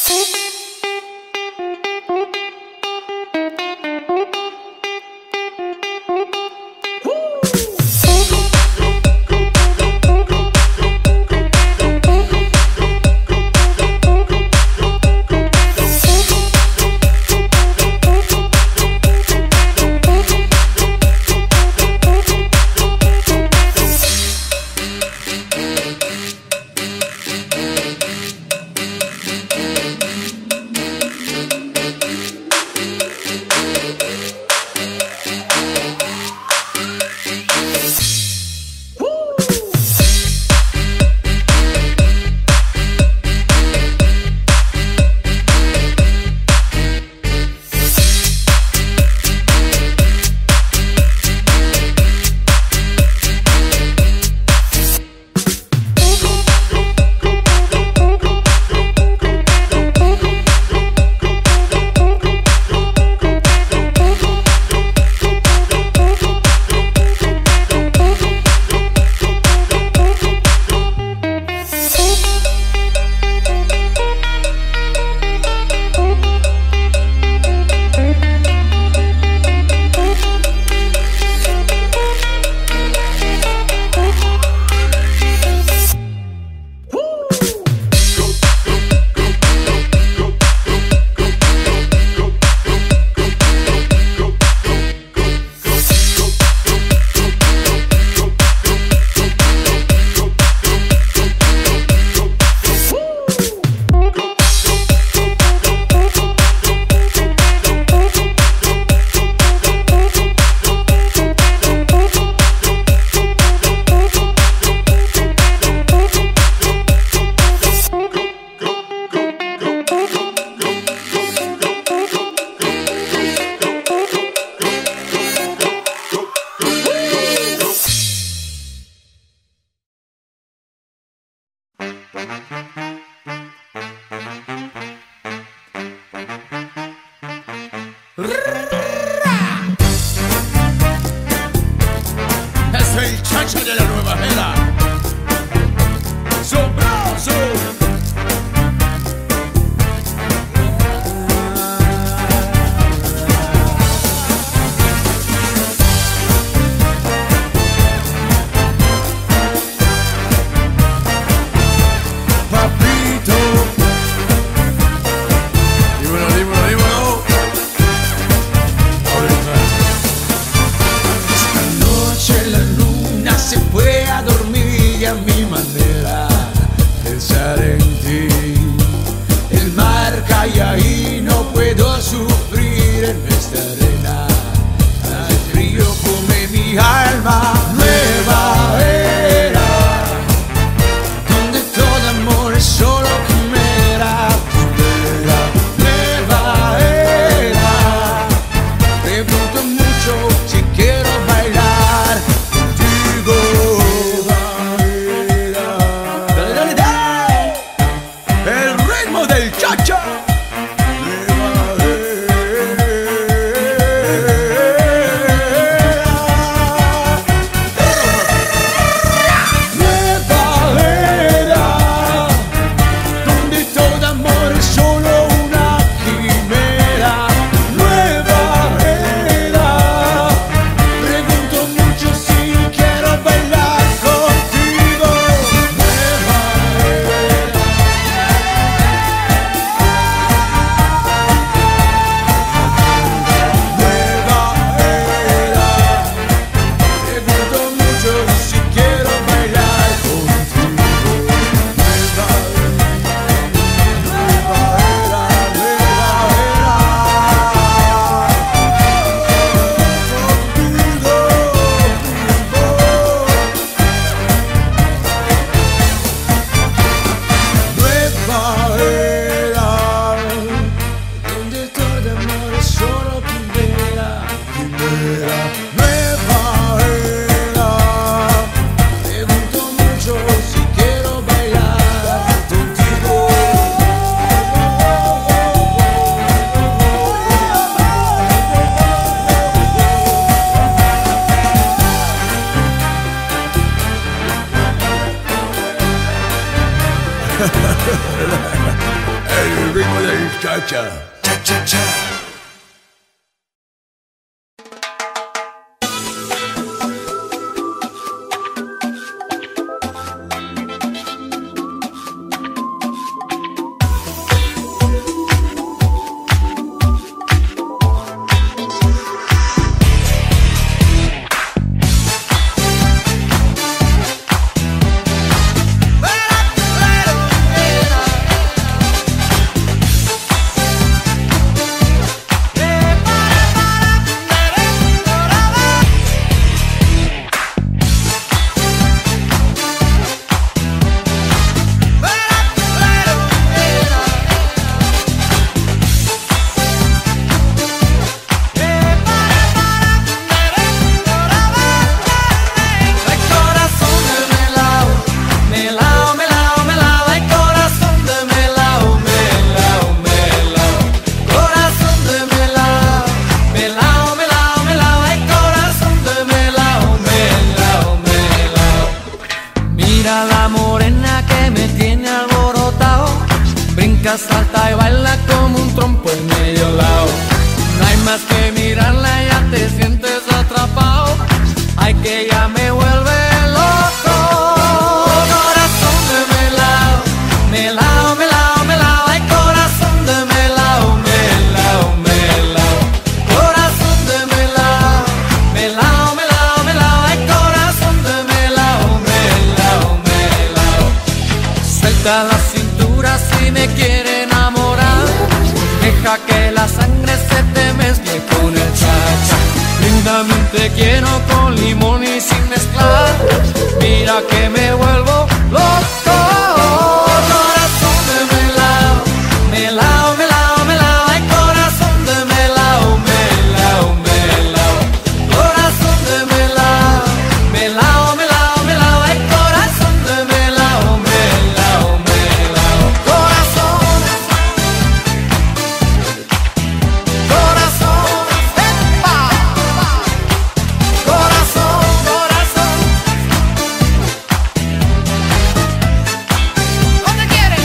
Es el chacha de la nueva era. ¡Sabroso! Se fue a dormir y a mi manera pensar en ti. El mar cae ahí, no puedo sufrir en esta arena. El río come mi alma. Nueva era, donde todo amor es solo quimera. Nueva era, pregunto mucho si quiero bailar. El ritmo del cha-cha. el cha-cha, cha-cha-cha. Salta y baila como un trompo en medio lado. No hay más que mirarla, ya te sientes atrapado. Ay, que ya me vuelve loco. Corazón de melao, melao, melao, melao. Ay, corazón de melao, melao, melao. Corazón de melao, melao, melao, melao. Ay, corazón de melao, melao, melao. Suelta la cintura si me quieres enamorar, deja que la sangre se te mezcle con el cha-cha. Lindamente quiero con limón y sin mezclar, mira que me vuelvo loco. Corazón de melao, melao, melao, melao. Ay, corazón de melao, melao, melao. Corazón de melao, melao, melao, melao. Ay, corazón de melao, melao, melao. Corazón, corazón, ¡epa! Corazón, corazón. ¿Dónde quieres?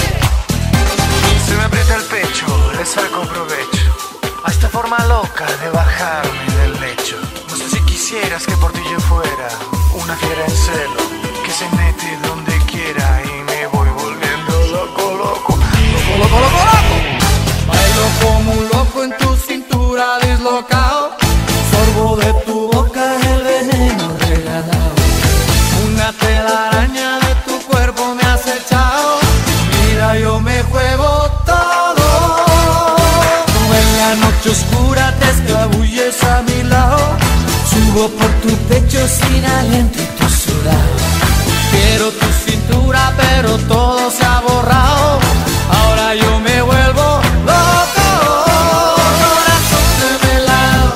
Se me aprieta el pecho, le saco provecho a esta forma loca de bajarme del lecho. No sé si quisieras que por ti yo fuera una fiera en celo, que se mete donde quiera y me voy volviendo loco, loco, loco, loco, loco, loco. Bailo como un loco en tu cintura dislocado, sorbo de tu boca el veneno regalado. Una telaraña de tu cuerpo me has echado, mira yo me juego todo. Tú en la noche oscura te escabulles a mi lado, subo por tu pecho sin aliento y tu sudado. Quiero tu cintura pero todo se ha borrado, ahora yo me vuelvo loco. Corazón de melao,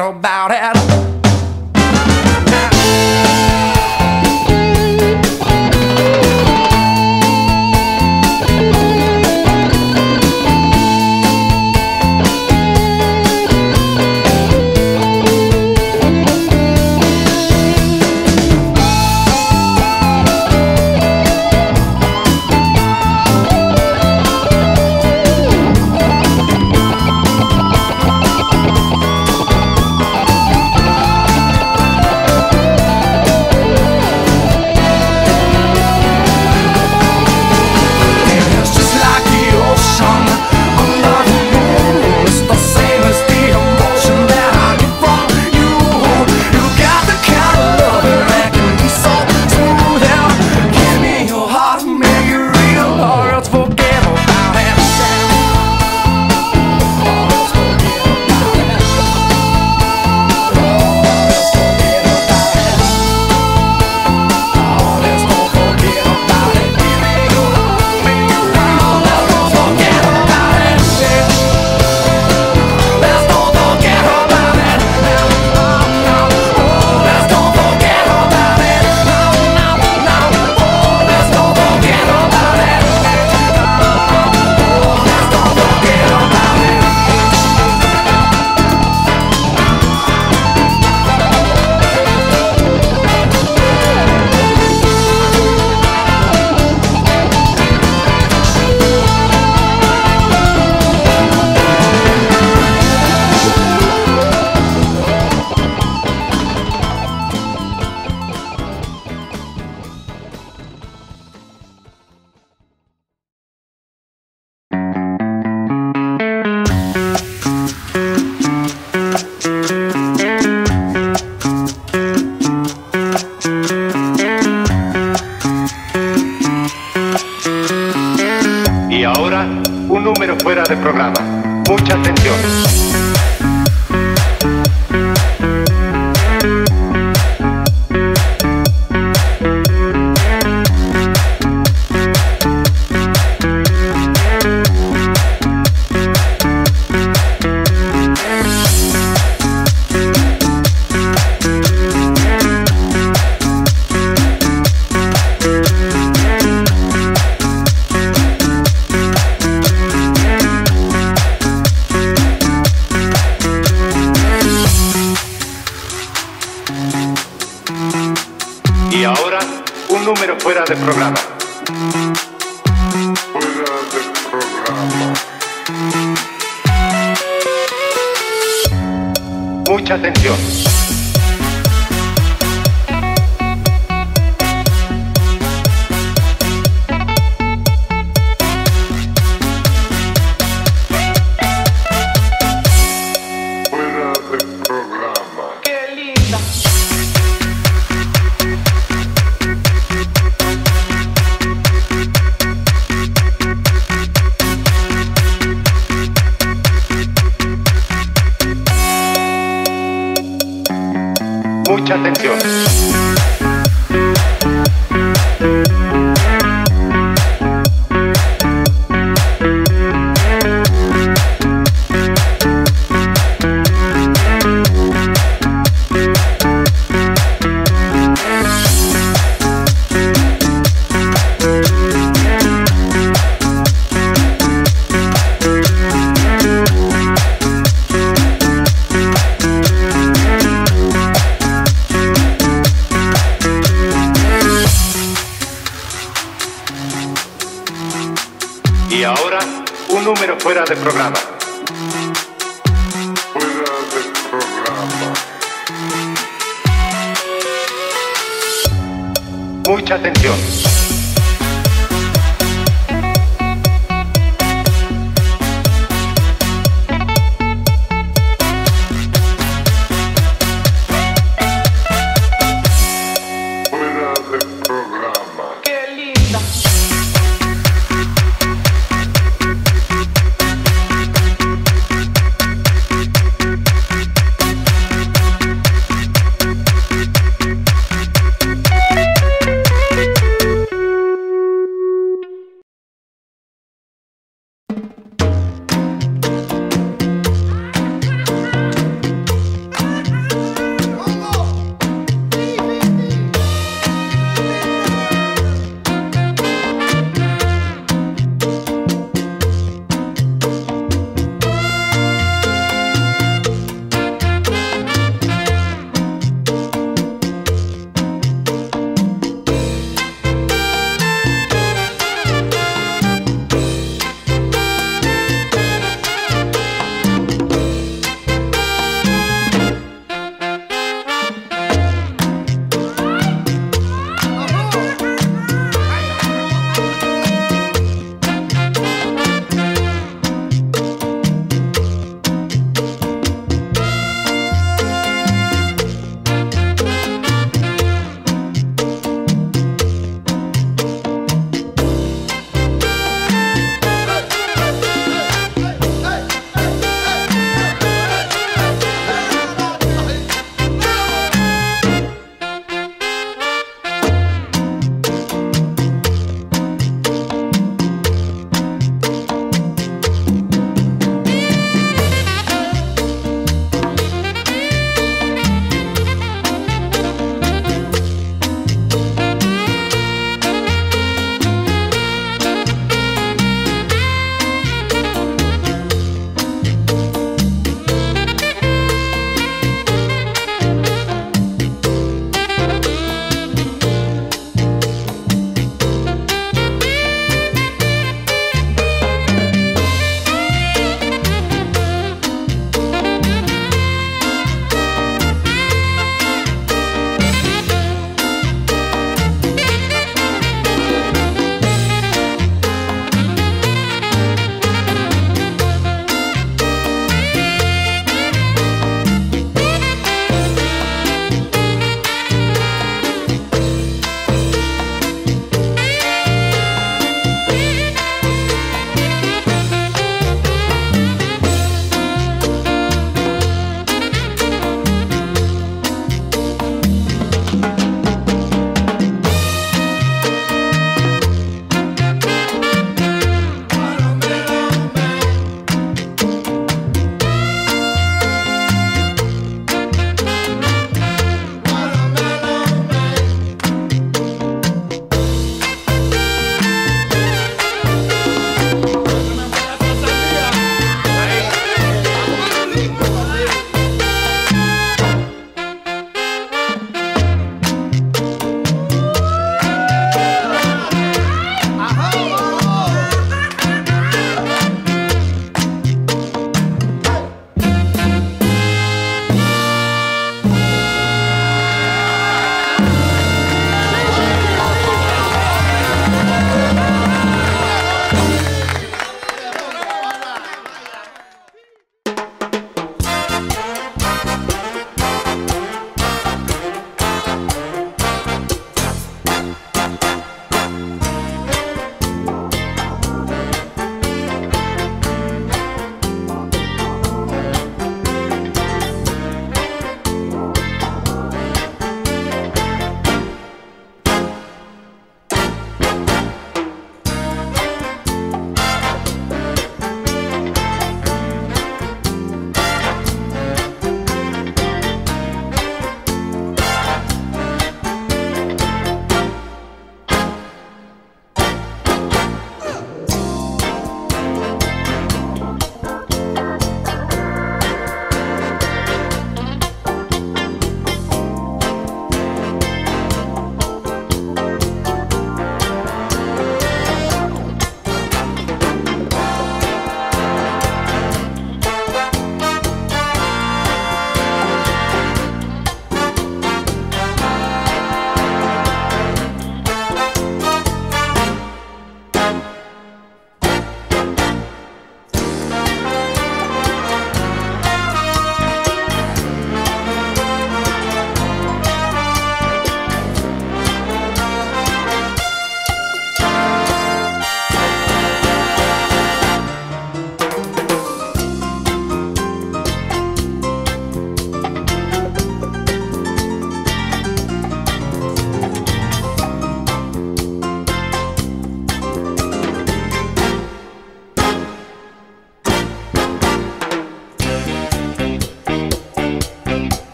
forget about it. Y ahora, un número fuera de programa. Mucha atención. Y ahora, un número fuera de programa. Fuera de programa. Mucha atención. Fuera de programa. Qué linda. Mucha atención. Y ahora, un número fuera de programa. Fuera de programa. Mucha atención. Fuera de programa. Qué linda.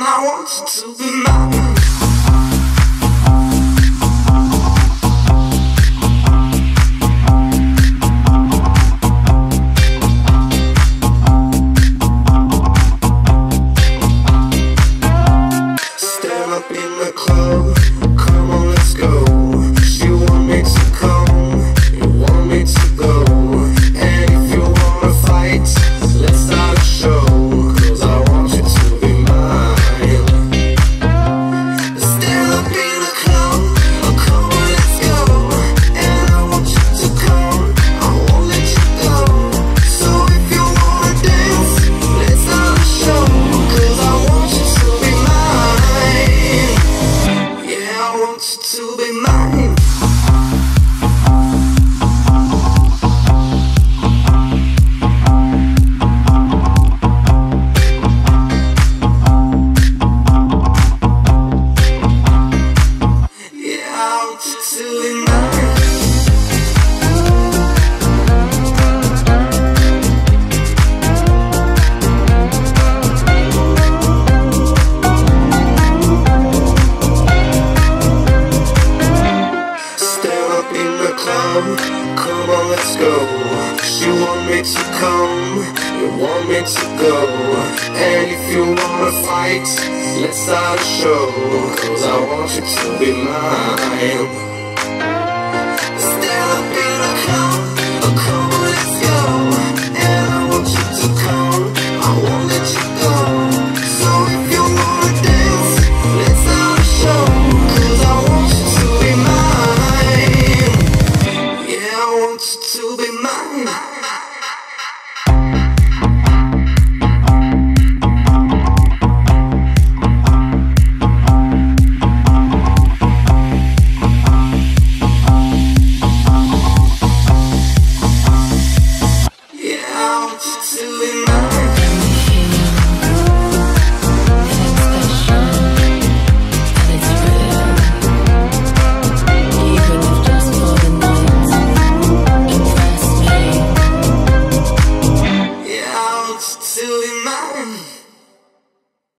I want you to be mine. Stand up in the club, come on, let's go. She want me to come, you want me to go. And if you wanna fight, let's start a show. Cause I want you to be mine. Stand up in the club, come on, let's go. And I want you to come, I won't let you go. So if you wanna dance, let's start a show. Cause I want you to be mine. Yeah, I want you to be mine. Yeah, I want you to be mine. Stand up in the club, come on, let's go. She want me to come, you want me to go. And if you wanna fight, let's start a show. Cause I want you to be mine.